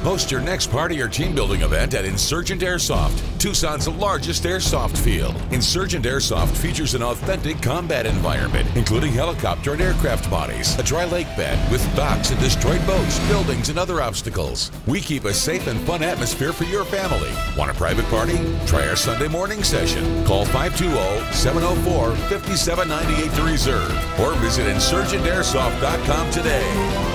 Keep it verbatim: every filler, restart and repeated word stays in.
Host your next party or team building event at Insurgent Airsoft, Tucson's largest airsoft field. Insurgent Airsoft features an authentic combat environment, including helicopter and aircraft bodies, a dry lake bed with docks and destroyed boats, buildings, and other obstacles. We keep a safe and fun atmosphere for your family. Want a private party? Try our Sunday morning session. Call five two zero, seven zero four, five seven nine eight to reserve or visit insurgent airsoft dot com today.